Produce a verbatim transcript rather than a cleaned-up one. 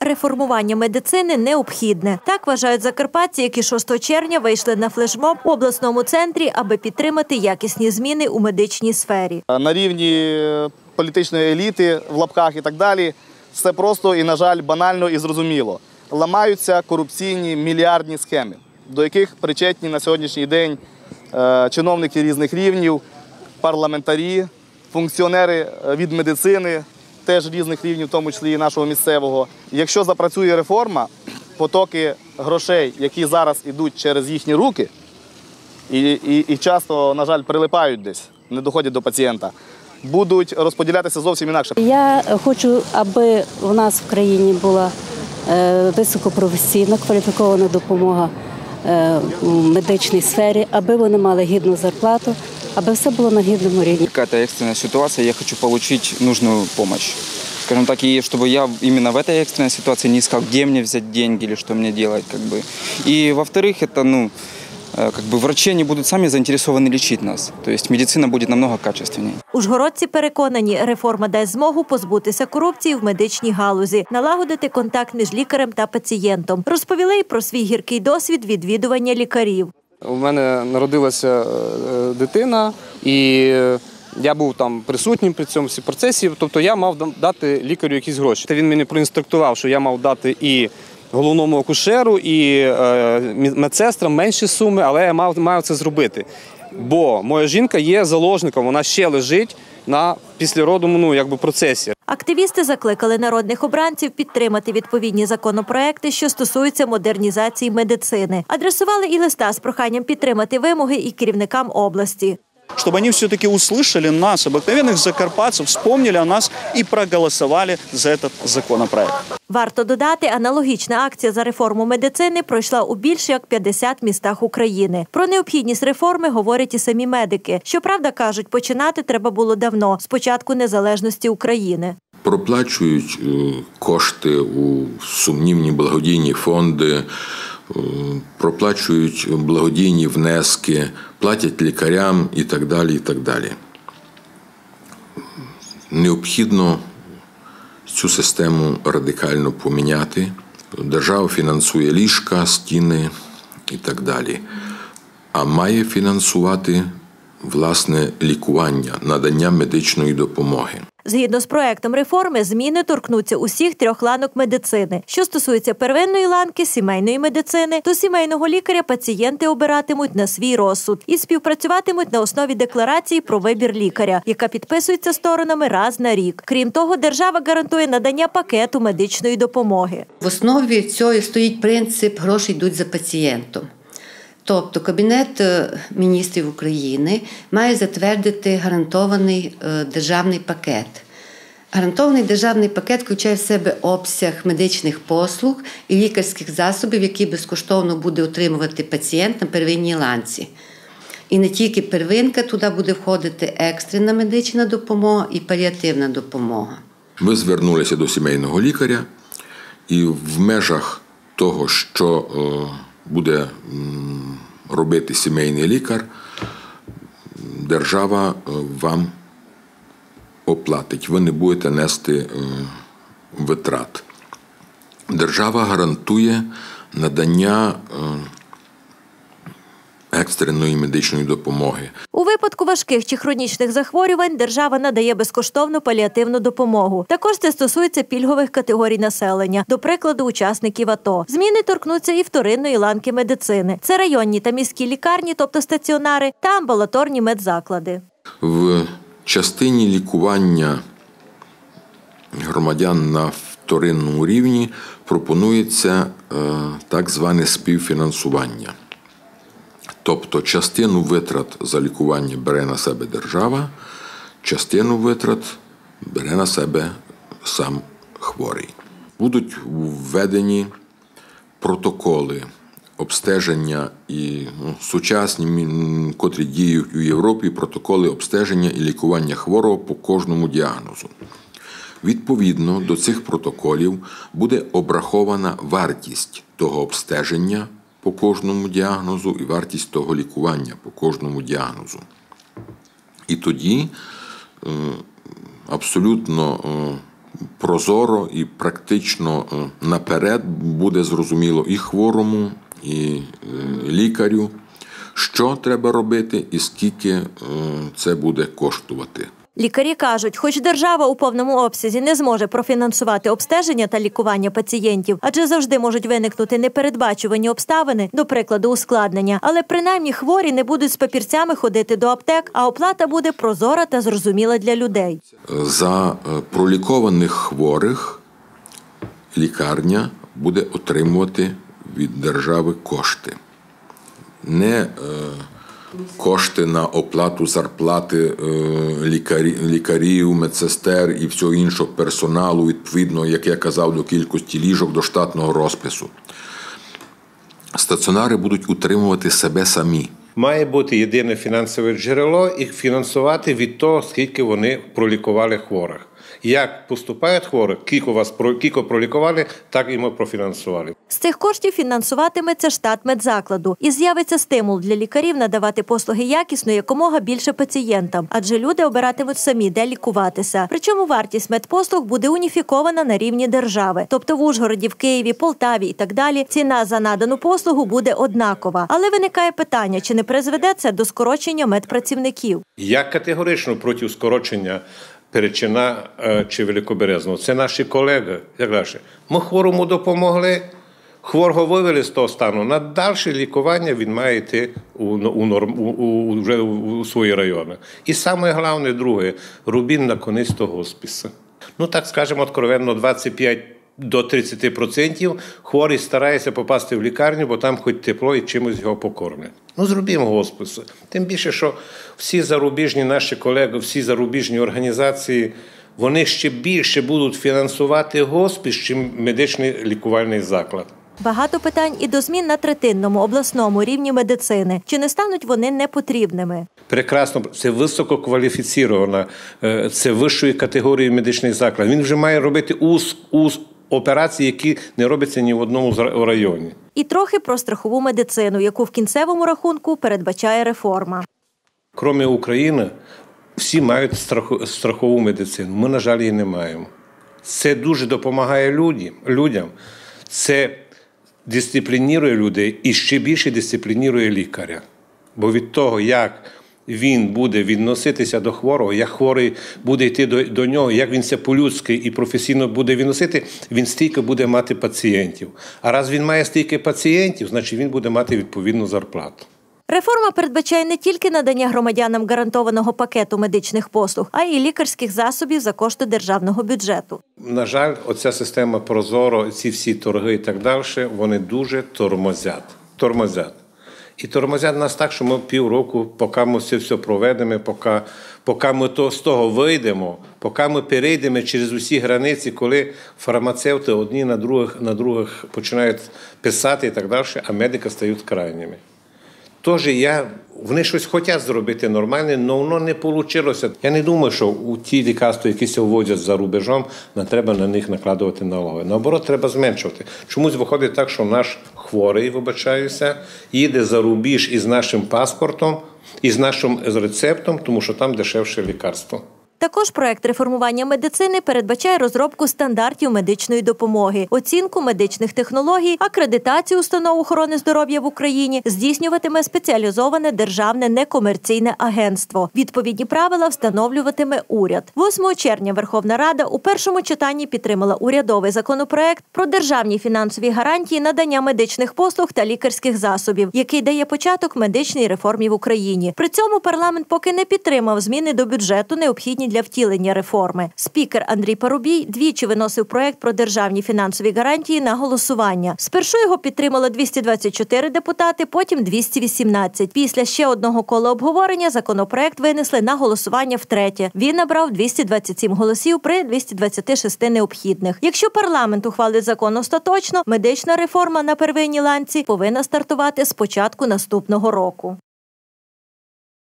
реформування медицини необхідне. Так вважають закарпатці, які шостого червня вийшли на флешмоб у обласному центрі, аби підтримати якісні зміни у медичній сфері. На рівні політичної еліти, в лапках і так далі, все просто і, на жаль, банально і зрозуміло. Ламаються корупційні мільярдні схеми, до яких причетні на сьогоднішній день чиновники різних рівнів, парламентарі, функціонери від медицини, теж різних рівнів, в тому числі і нашого місцевого. Якщо запрацює реформа, потоки грошей, які зараз йдуть через їхні руки, і, і, і часто, на жаль, прилипають десь, не доходять до пацієнта, будуть розподілятися зовсім інакше. Я хочу, аби у нас в країні була високопрофесійна, кваліфікована допомога в медичній сфері, аби вони мали гідну зарплату, аби все было на гідному рівні. Какая-то экстренная ситуация, я хочу получить нужную помощь. Скажем так, и чтобы я именно в этой экстренной ситуации не искал, где мне взять деньги или что мне делать. Как бы. И во-вторых, это, ну, как бы врачи не будут сами заинтересованы лечить нас. То есть медицина будет намного качественнее. Ужгородці переконані, реформа дасть змогу позбутися корупції в медичній галузі, налагодити контакт між лікарем та пацієнтом. Розповіли й про свій гіркий досвід відвідування лікарів. У мене народилася дитина, і я був там присутнім при цьому процесі, тобто я мав дати лікарю якісь гроші. Він мені проінструктував, що я мав дати і головному акушеру, і медсестрам менші суми, але я мав, мав це зробити. Бо моя жінка є заложником, вона ще лежить на післяродному, ну, якби, процесі. Активісти закликали народних обранців підтримати відповідні законопроекти, що стосуються модернізації медицини. Адресували і листа з проханням підтримати вимоги і керівникам області. Чтобы они все-таки услышали нас, обыкновенных закарпатцев, вспомнили о нас и проголосовали за этот законопроект. Варто додати, аналогічна акція за реформу медицини пройшла у більш як п'ятдесят містах України. Про необхідність реформи говорять і самі медики. Щоправда, кажуть, починати треба було давно, з початку незалежності України. Проплачують кошти у сумнівні благодійні фонди, проплачують благодійні внески, платять лікарям і так далі, і так далі. Необхідно цю систему радикально поміняти. Держава фінансує ліжка, стіни і так далі. А має фінансувати, власне, лікування, надання медичної допомоги. Згідно з проектом реформи, зміни торкнуться усіх трьох ланок медицини. Що стосується первинної ланки, сімейної медицини, то сімейного лікаря пацієнти обиратимуть на свій розсуд і співпрацюватимуть на основі декларації про вибір лікаря, яка підписується сторонами раз на рік. Крім того, держава гарантує надання пакету медичної допомоги. В основі цього стоїть принцип «гроші йдуть за пацієнтом». Тобто Кабінет міністрів України має затвердити гарантований державний пакет. Гарантований державний пакет включає в себе обсяг медичних послуг і лікарських засобів, які безкоштовно буде отримувати пацієнт на первинній ланці. І не тільки первинка, туди буде входити екстрена медична допомога і паліативна допомога. Ми звернулися до сімейного лікаря і в межах того, що буде робити сімейний лікар, держава вам оплатить. Ви не будете нести витрат. Держава гарантує надання екстреної медичної допомоги. У випадку важких чи хронічних захворювань держава надає безкоштовну паліативну допомогу. Також це стосується пільгових категорій населення, до прикладу, учасників АТО. Зміни торкнуться і вторинної ланки медицини. Це районні та міські лікарні, тобто стаціонари, та амбулаторні медзаклади. В частині лікування громадян на вторинному рівні пропонується так зване співфінансування. Тобто частину витрат за лікування бере на себе держава, частину витрат бере на себе сам хворий. Будуть введені протоколи обстеження і ну, сучасні, котрі діють у Європі, протоколи обстеження і лікування хворого по кожному діагнозу. Відповідно до цих протоколів буде обрахована вартість того обстеження по кожному діагнозу і вартість того лікування по кожному діагнозу. І тоді абсолютно прозоро і практично наперед буде зрозуміло і хворому, і лікарю, що треба робити і скільки це буде коштувати. Лікарі кажуть, хоч держава у повному обсязі не зможе профінансувати обстеження та лікування пацієнтів, адже завжди можуть виникнути непередбачувані обставини, до прикладу, ускладнення, але принаймні хворі не будуть з папірцями ходити до аптек, а оплата буде прозора та зрозуміла для людей. За пролікованих хворих лікарня буде отримувати від держави кошти. Не кошти на оплату зарплати лікарів, медсестер і всього іншого персоналу, відповідно, як я казав, до кількості ліжок, до штатного розпису. Стаціонари будуть утримувати себе самі. Має бути єдине фінансове джерело і фінансувати від того, скільки вони пролікували хворих. Як поступають хворі, кілько вас кілько пролікували, так і ми профінансували. З цих коштів фінансуватиметься штат медзакладу. І з'явиться стимул для лікарів надавати послуги якісно якомога більше пацієнтам, адже люди обиратимуть самі, де лікуватися. Причому вартість медпослуг буде уніфікована на рівні держави. Тобто в Ужгороді, в Києві, Полтаві і так далі ціна за надану послугу буде однакова. Але виникає питання, чи не призведе це до скорочення медпрацівників? Я категорично проти скорочення Перечина чи Великоберезного. Це наші колеги. Як далі? Ми хворому допомогли, хворого вивели з того стану. На дальше лікування він має йти у, у, норм, у, у, вже у свої райони. І саме головне, друге, рубін на конець того госпісу. Ну, так скажемо, откровенно, двадцять п'ять до тридцяти відсотків хворий старається попасти в лікарню, бо там хоч тепло і чимось його покормлять. Ну, зробімо госпіси. Тим більше, що всі зарубіжні наші колеги, всі зарубіжні організації, вони ще більше будуть фінансувати госпіс, ніж медичний лікувальний заклад. Багато питань і до змін на третинному обласному рівні медицини. Чи не стануть вони непотрібними? Прекрасно. Це висококваліфіційована, це вищої категорії медичний заклад. Він вже має робити уз, уз операції, які не робляться ні в одному районі. І трохи про страхову медицину, яку в кінцевому рахунку передбачає реформа. Крім України, всі мають страхову медицину. Ми, на жаль, її не маємо. Це дуже допомагає людям. Це дисциплінує людей і ще більше дисциплінує лікаря. Бо від того, як він буде відноситися до хворого, як хворий буде йти до, до нього, як він це по-людськи і професійно буде відносити, він стільки буде мати пацієнтів. А раз він має стільки пацієнтів, значить він буде мати відповідну зарплату. Реформа передбачає не тільки надання громадянам гарантованого пакету медичних послуг, а й лікарських засобів за кошти державного бюджету. На жаль, оця система Прозоро, ці всі торги і так далі, вони дуже тормозять. Тормозять. І тормозять нас так, що ми півроку, поки ми це все проведемо, поки, поки ми то, з того вийдемо, поки ми перейдемо через усі границі, коли фармацевти одні на других, на других починають писати і так далі, а медики стають крайніми. Тож я, вони щось хочуть зробити нормальне, але воно не вийшло. Я не думаю, що у ті лікарства, які се ввозять за рубежом, не треба на них накладувати налоги. Наоборот, треба зменшувати. Чомусь виходить так, що наш хворий, вибачаюся, їде за рубіж із нашим паспортом, із нашим рецептом, тому що там дешевше лікарство. Також проект реформування медицини передбачає розробку стандартів медичної допомоги, оцінку медичних технологій, акредитацію установ охорони здоров'я в Україні здійснюватиме спеціалізоване державне некомерційне агентство. Відповідні правила встановлюватиме уряд. восьмого червня Верховна Рада у першому читанні підтримала урядовий законопроект про державні фінансові гарантії надання медичних послуг та лікарських засобів, який дає початок медичній реформі в Україні. При цьому парламент поки не підтримав зміни до бюджету, необхідні для втілення реформи. Спікер Андрій Парубій двічі виносив проект про державні фінансові гарантії на голосування. Спершу його підтримало двісті двадцять чотири депутати, потім двісті вісімнадцять. Після ще одного кола обговорення законопроект винесли на голосування втретє. Він набрав двісті двадцять сім голосів при двохсот двадцяти шести необхідних. Якщо парламент ухвалить закон остаточно, медична реформа на первинній ланці повинна стартувати з початку наступного року.